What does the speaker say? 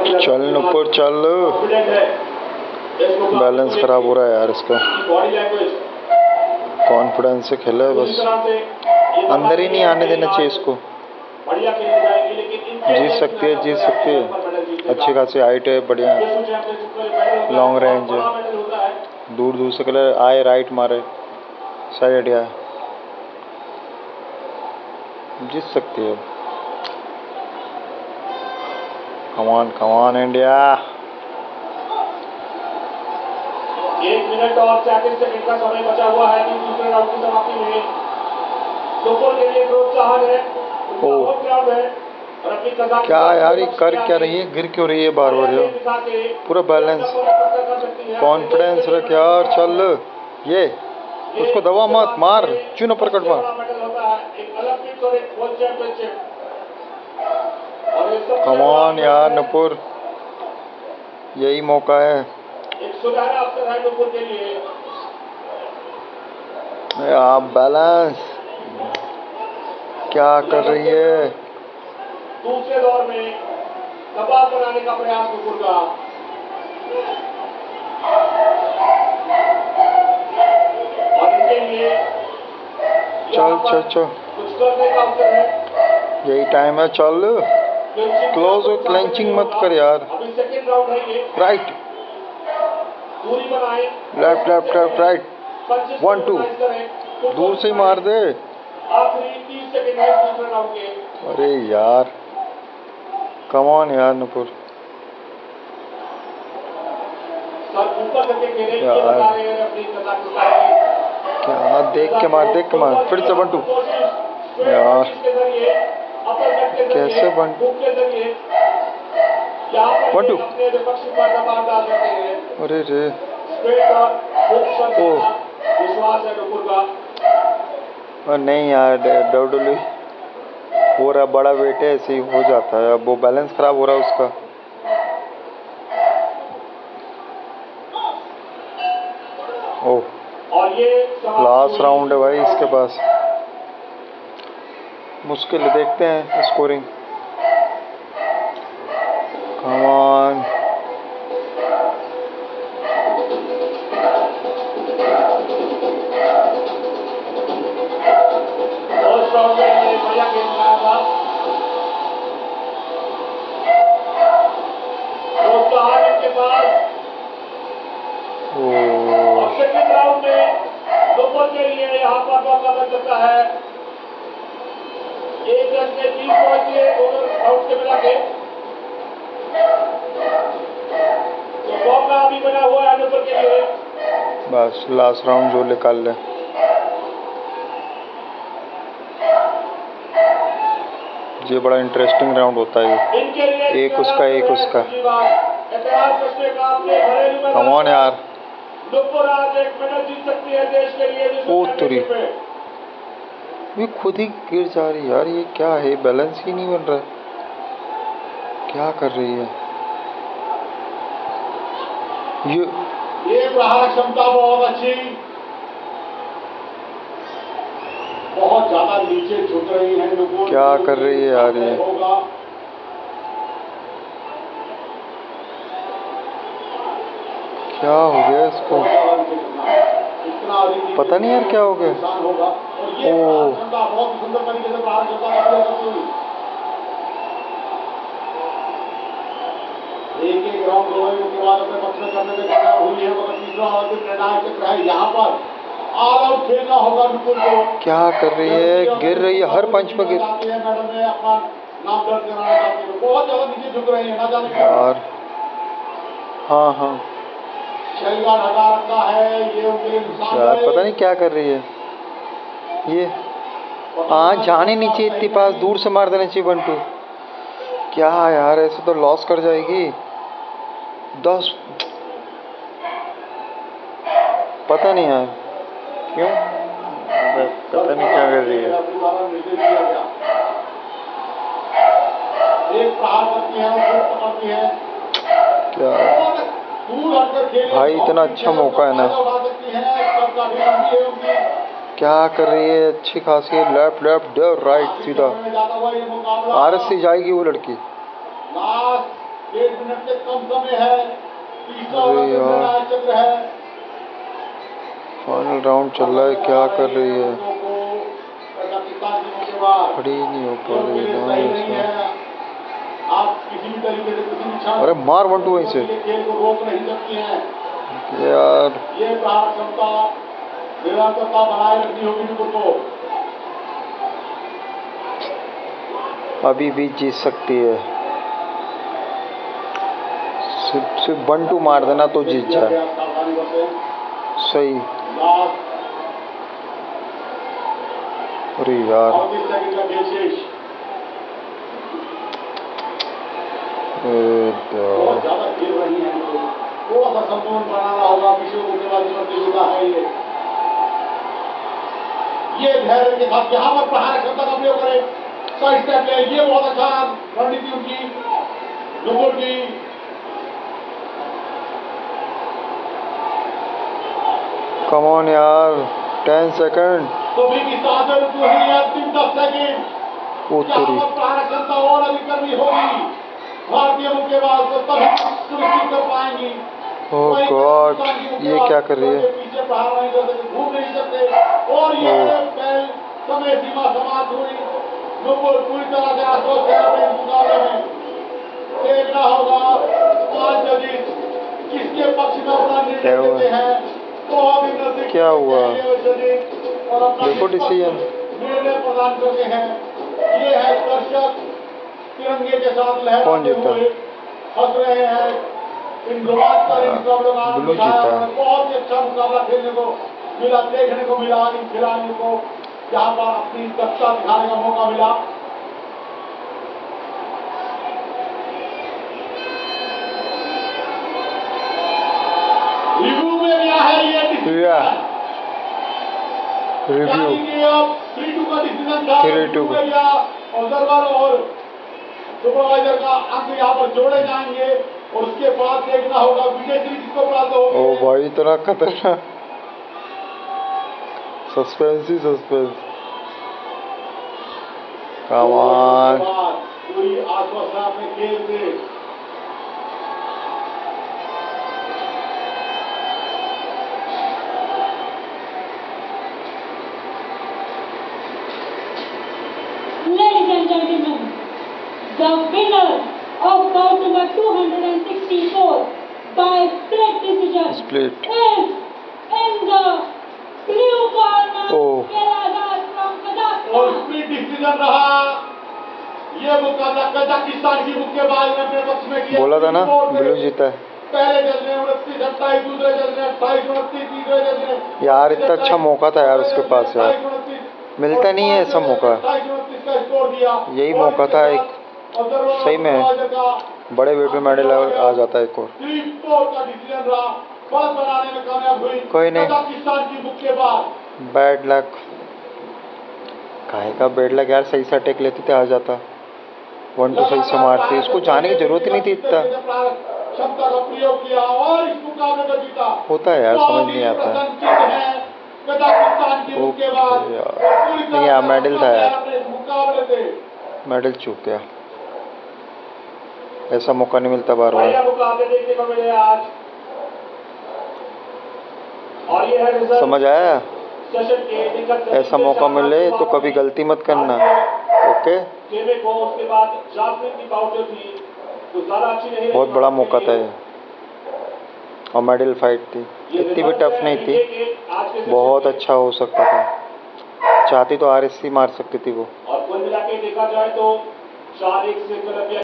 चल ऊपर चल। बैलेंस खराब हो रहा है यार इसका। कॉन्फिडेंस से खेला है बस, अंदर ही नहीं आने देना चाहिए इसको। जीत सकती है, जीत सकती है। अच्छी खासी हाइट है, बढ़िया लॉन्ग रेंज है, दूर दूर से कलर आए, राइट मारे, सही आइडिया है, जीत सकती है। कमान कमान इंडिया। 1 मिनट और 34 सेकंड का समय बचा हुआ है दूसरे राउंड की समाप्ति में। लोगों के लिए प्रोत्साहन है, बहुत क्राउड है और अपनी कजा क्या यार ये कर क्या रही है, गिर क्यों रही है बार बार? यो पूरा बैलेंस कॉन्फिडेंस रख यार, चल। ये उसको दबा मत, मार चुन अपर कट मार। कमान यार नुपुर, यही मौका है। एक सुनहरा अवसर है नुपुर के लिए। आप बैलेंस क्या कर रही है? दूसरे दौर में दबाव बनाने का प्रयास नुपुर का। और इनके लिए चल चल चल, कुछ करने का अवसर है, यही टाइम है, चल। क्लोज हो, क्लेंचिंग मत कर यार। अभी सेकंड राउंड है ये। राइट दूरी बनाए, लेफ्ट लेफ्ट लेफ्ट राइट, 1 2 दूर से ही मार दे। आखिरी 30 सेकंड है दूसरे राउंड के। अरे यार कम ऑन यार नुपुर सर ऊपर करके खेले, ये यार। बता रहे हैं अपनी कला को। क्या देख के मार, देख के मार, फिर से 1 2 यार, कैसे 1 2। अरे रे ओ नहीं यार, WWE हो रहा, बड़ा वेट है, ऐसे ही हो जाता है। अब वो बैलेंस खराब हो रहा है उसका। ओह लास्ट राउंड है भाई इसके पास, मुश्किल है, देखते हैं scoring. Come on second round में लोगों के लिए यहाँ पर मौका बन सकता है। 1 रन के 20 पॉइंट के दोनों राउंड के मिला के, तो मौका अभी बना हुआ है नुपुर के लिए। बस लास्ट राउंड जो निकाल ले। ये बड़ा इंटरेस्टिंग राउंड होता है, एक उसका एक उसका। कम ऑन यार, नुपुर आज एक मेडल जीत सकती है देश के लिए। ओ तुरी, ये खुद ही गिर जा रही यार, ये क्या है, बैलेंस ही नहीं बन रहा, क्या कर रही है ये प्रहार क्षमता बहुत अच्छी, बहुत ज्यादा नीचे झुक रही है नुपुर। क्या कर रही है यार ये? क्या हो गया इसको, पता नहीं यार क्या हो गया। ओह बहुत सुंदर तरीके से प्रहार क्षमता, एक राउंड के बाद अपने पक्ष में करने में कामयाब हुई है, मगर तीसरा और भी निर्णायक चक्र है। यहाँ पर ऑल आउट खेलना होगा नुपुर को। क्या कर रही है, गिर रही है, हर पंच पे गिर। मैडम ने अपना नाम दर्ज कराना चाहती है, बहुत ज्यादा नीचे झुक रही है, ना जाने यार। हाँ हाँ शरीर हटा रखा है ये यार, पता नहीं क्या कर रही है ये। हाँ जाने नीचे, इतनी पास दूर से मार देना चाहिए 1 2। क्या यार, ऐसे तो लॉस कर जाएगी 10। पता नहीं यार क्यों, पता नहीं क्या कर रही है। क्या भाई, इतना अच्छा मौका है ना, क्या कर रही है, अच्छी खासी लेफ्ट लेफ्ट राइट सीधा, आरएस से जाएगी वो लड़की। 1 मिनट से कम समय है। तीसरा अरे ओवर यार। निर्णायक चक्र है। फाइनल राउंड चल रहा है, क्या कर रही है? कजाकिस्तान की मुक्केबाज खड़ी नहीं हो पा जो रही कि ना सही नहीं ऐसा। है। आप किसी भी तरीके से किसी भी क्षण अरे मार 1-2 वहीं से खेल को रोक नहीं सकती हैं। यार। ये प्रहार क्षमता निरंतरता बनाए रखनी होगी नुपुर को। अभी भी जीत सकती है, सिर्फ 1-2 मार देना तो जीत जाए। सही। अरे यार। बहुत ज्यादा खेल रही है, थोड़ा सा संतुलन बनाना होगा। विश्व मुक्केबाजी प्रतियोगिता है ये धैर्य के साथ यहाँ पर प्रहार क्षमता का प्रयोग करें, सही स्टेप ले। ये बहुत अच्छा रणनीति उनकी नुपुर की। कम ऑन यार, 10 सेकंड। तो भी की सांसें रुकी हुई है, अंतिम 10 सेकंड। यहाँ पर प्रहार क्षमता और अधिक करनी होगी भारतीय मुक्केबाज को, तभी सुनिश्चित कर पाएंगी। ओह गॉड, ये क्या कर रही है? पीछे प्रहार नहीं कर सकते, घूम नहीं सकते। और ये पहले समय सीमा समाप्त हुई। नुपुर पूरी तरह से आश्वस्त है अपने मुकाबले में। देखना होगा 5 जजेस किसके पक्ष में अपना निर्णय देते हैं। बहुत ही नजदीक क्या हुआ? और अपना देखो डिसीजन निर्णय प्रदान करते हैं। ये है दर्शक तिरंगे के साथ लहराते हुए हंस रहे हैं। इन रोमांचकारी मुकाबलों का आनंद उठाया उन्होंने। बहुत ही अच्छा मुकाबला खेलने को मिला, देखने को मिला इन खिलाड़ियों को, जहां पर अपनी दक्षता दिखाने का मौका मिला। रिव्यू में क्या है ये डिसीजन? रिव्यू अब 3-2 का डिसीजन था। 3-2 ऑब्जर्वर और सुपरवाइजर का अंक यहाँ पर जोड़े जाएंगे और उसके बाद देखना होगा विजेता किसको प्राप्त होगी। ओ भाई, इतना खतरनाक सस्पेंस ही सस्पेंस। Come on. पूरी आश्वस्त है अपने खेल से। Ladies and gentlemen, the winner of bout number 264 by split decision Split. is in the blue corner, Oh. Kerazat from और Kazakhstan. स्प्लिट डिसीजन रहा। ये मुकाबला कजाकिस्तान की मुक्केबाज ने अपने पक्ष में किया। बोला था ना ब्लू जीता है। पहले जज ने 29-28, दूसरे जज ने 28-29, तीसरे जज ने यार इतना अच्छा मौका था यार उसके पास यार, मिलता नहीं है ऐसा मौका। 28-29 का स्कोर दिया। यही मौका था एक, सही में बड़े वेट में मेडल आ जाता है एक और। 3-4 का डिसीजन रहा, बस बनाने में कामयाब हुई कोई नहीं, कजाकिस्तान की मुक्केबाज। Bad luck. काहे का बैड लक यार, सही से अटैक लेती थे आ जाता, 1-2 सही से मारती, इसको जाने की जरूरत ही नहीं थी इतना। क्षमता का प्रयोग किया और इस मुकाबले को जीता। होता है यार, समझ नहीं आता। कजाकिस्तान की मुक्केबाज नहीं यार, मेडल था यार, मुकाबले से मेडल चूक गया। ऐसा मौका नहीं मिलता बार बार। मुकाबले देखने को मिले आज। और ये है समझ आया? सेशन के ऐसा मौका मिले तो कभी गलती मत करना, ओके? को उसके बाद जाफरी की बाउंड्री थी तो ज्यादा अच्छी नहीं, बहुत बड़ा मौका था ये और मेडल फाइट थी, इतनी भी टफ नहीं थी, बहुत अच्छा हो सकता था। चाहती तो RSC मार सकती थी वो। और कुल मिला के देखा जाए तो 4-1 से कोलंबिया